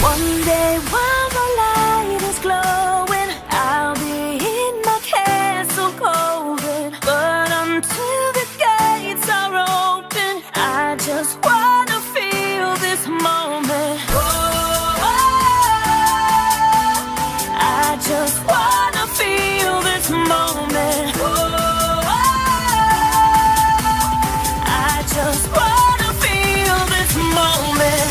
One day while the light is glowing, I'll be in my castle golden. But until the gates are open, I just wanna feel this moment. Oh, I just wanna feel this moment. Oh, I just wanna feel this moment.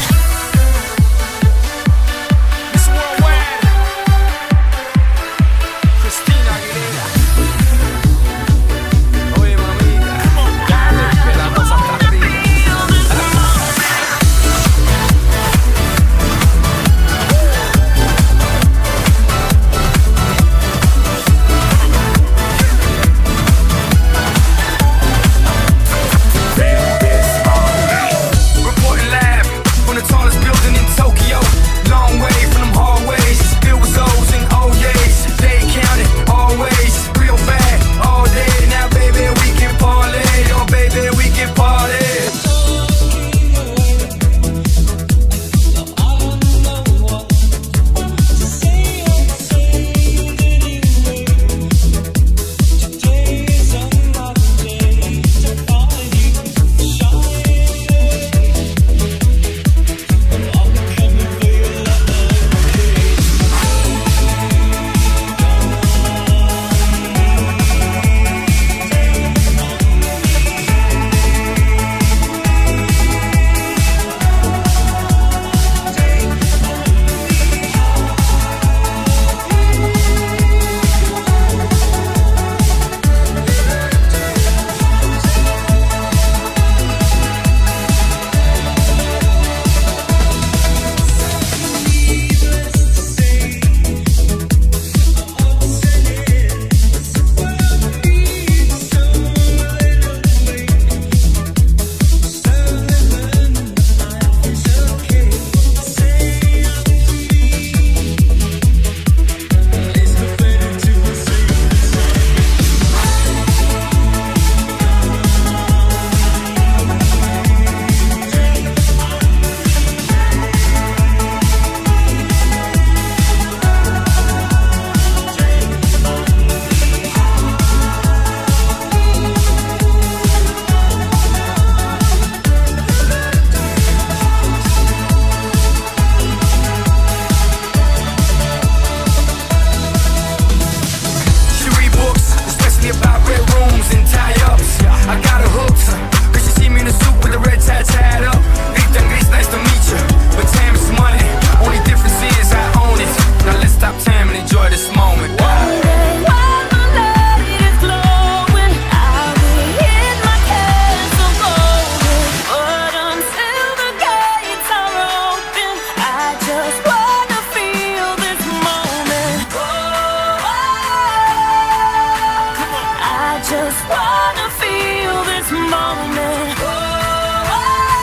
Just wanna feel this moment. Oh,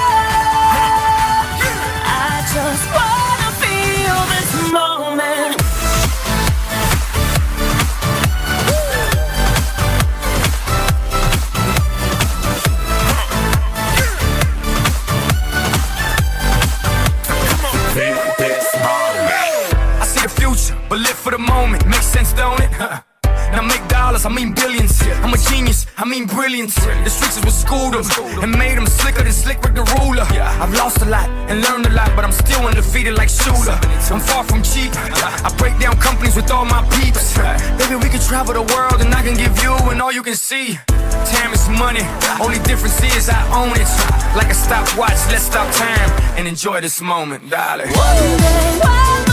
I just wanna feel this moment. I see the future, but live for the moment. Makes sense, don't it? Now make dollars, I mean billions. I'm a genius, I mean brilliance. The streets is what schooled them and made them slicker than Slick Rick the ruler. I've lost a lot and learned a lot, but I'm still undefeated like Shooter. I'm far from cheap, I break down companies with all my peeps. Baby, we can travel the world and I can give you and all you can see. Time is money, only difference is I own it. Like a stopwatch, let's stop time and enjoy this moment, darling. One day,